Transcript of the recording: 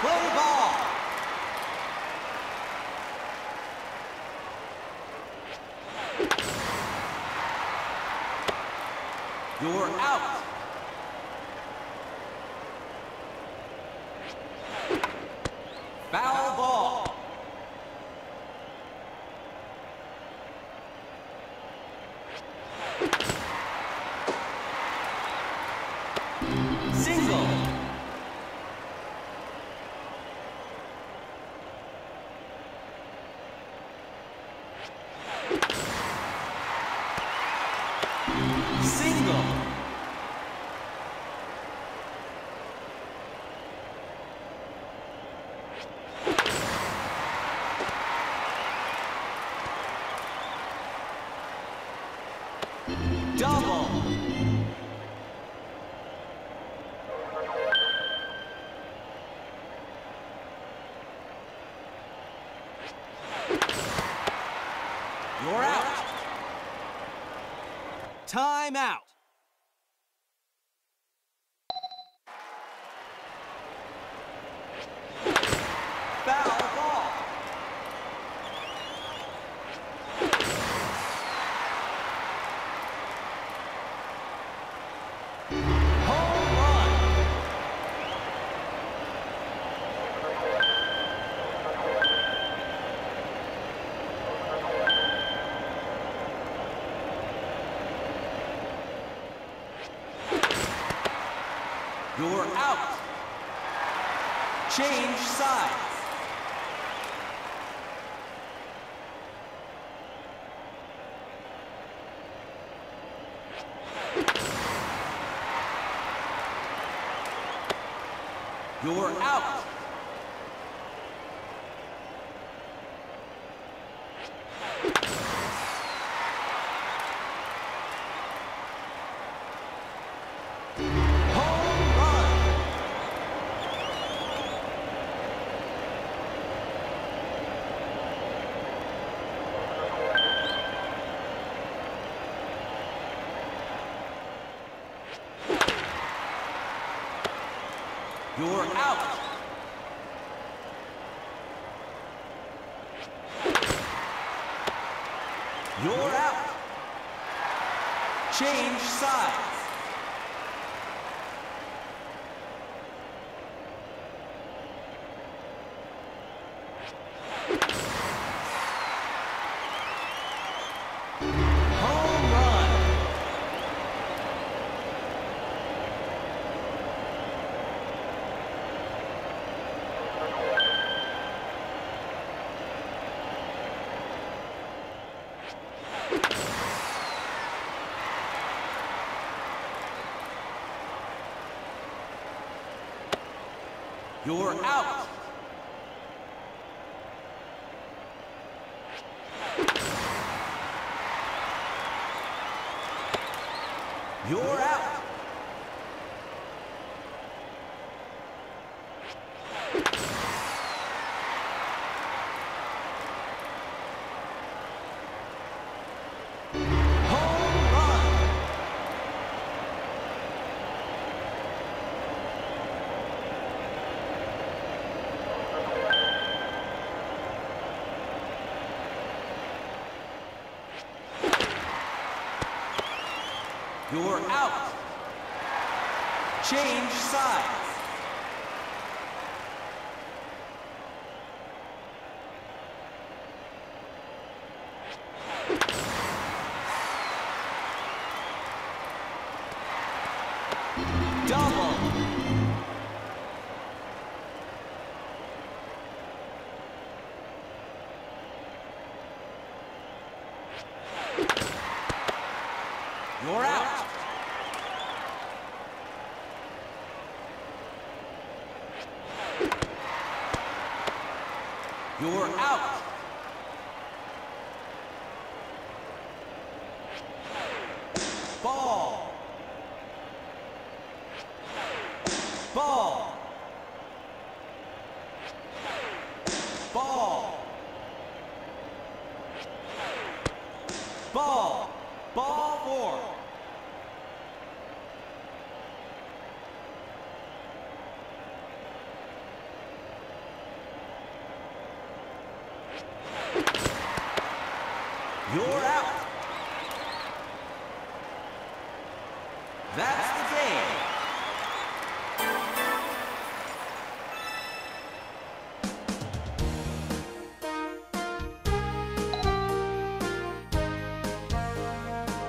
Play ball. You're out. Foul ball. Single. Single. Double. You're out. Time out. Foul ball. Home run. You're out. Change sides. You're out. Home run. You're out. You're out. Change sides. Home run. You're out. You're out. Home run. You're out. Change sides. Double. You're out. You're out. Ball. Ball. Ball. Ball. Ball four. You're out. That's the game.